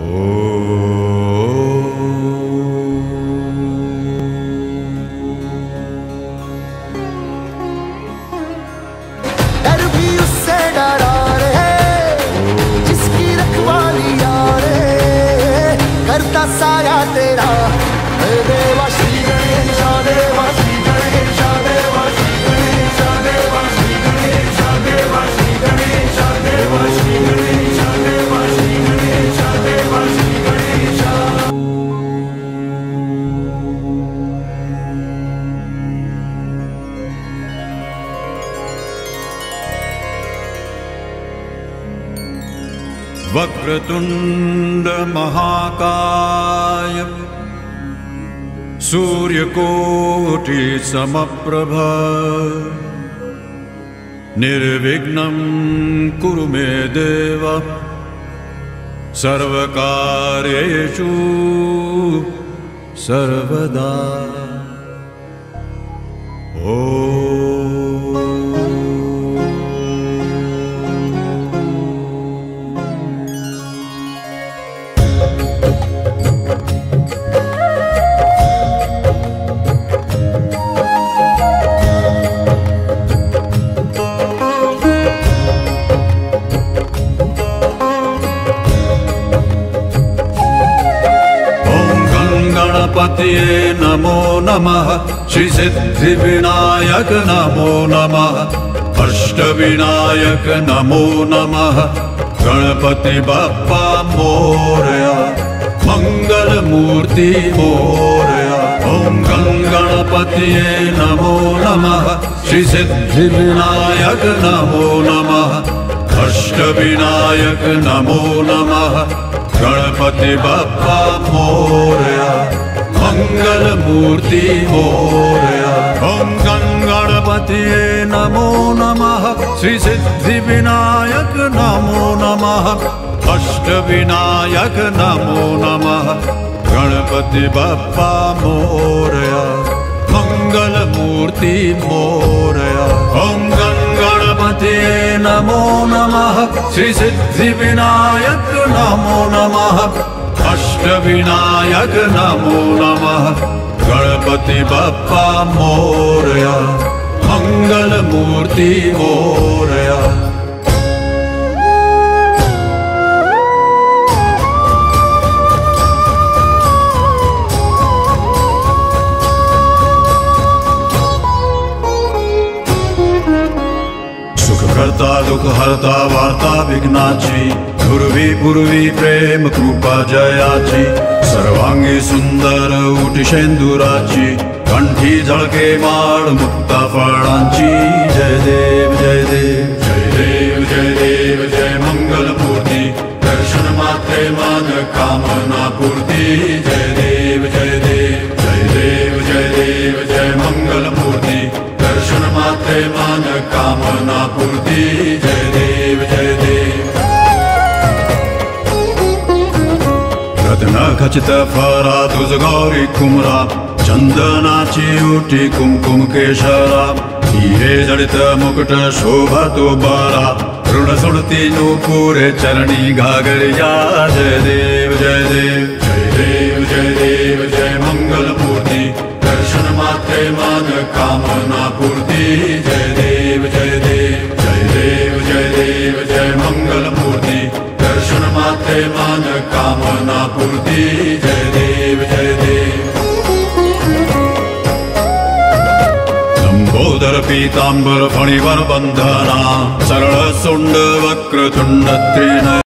डर भी उससे डरा रे जिसकी रखवाली रे करता साया तेरा देवा श्री गणेश देवा श्री गणेश देवा श्री गणेश देवा श्री गणेश देवा श्री गणेश देवा श्री गणेश देवा श्री गणेश देवा श्री गणेश। वक्रतुंड महाकाय सूर्यकोटि समप्रभ निर्विघ्नं कुरु मे देव सर्वकार्येषु सर्वदा। गणपतिये नमो नमः श्री सिद्धिविनायक नमो नमः अष्टविनायक नमो नमः गणपति बप्पा मोरया मंगल मूर्ति मोरया। ओम गणपतिये नमो नमः श्री सिद्धिविनायक नमो नमः अष्टविनायक नमो नमः गणपति बप्पा मोरया मंगल मूर्ति मोरया। ओम गणपतिये नमो नमः श्री सिद्धि विनायक नमो नमः अष्टविनायक नमो नमः गणपति बप्पा मोरया मंगल मूर्ति मोरया। ओम गणपतिये नमो नमः श्री सिद्धि विनायक नमो नमः अष्टविनायक नमो नमः गणपति बप्पा मोरया मंगल मूर्ति मोरया। करता दुख हरता वार्ता विघ्नाची पूर्वी पूर्वी प्रेम कृपा जयाची सर्वांगी सुंदर उटी शेंदुराची कंठी झळके माळ मुक्ता फळांची। जय देव जय देव जय देव जय देव जय मंगल मूर्ती दर्शन मात्रे मान कामना पूर्ती। जय देव जय देव जय देव जय देव जय मंगल मूर्ती दर्शन मात्रे मान कामना पूर्ती। जय देव जय देव रत्न खचित फरा तुझ गौरी कुमरा चंदनाची उठी कुमकुम केशरा हिरे जडित मुकुट शोभा तो बारा ऋण सुणती नूपुरे चरणी घागरिया। जय देव जय देव जय देव जय देव जय मंगल मूर्ति दर्शन मात्रे मान कामना पूर्ति। जय देव जय देव जय देव जय देव जय मंगल मूर्ति दर्शन मात्रे मान कामना पूर्ति। जय देव जय देव लंबोदर पीतांबर फणिवर बंधना सरल सुंड वक्रतुंड त्रिनयन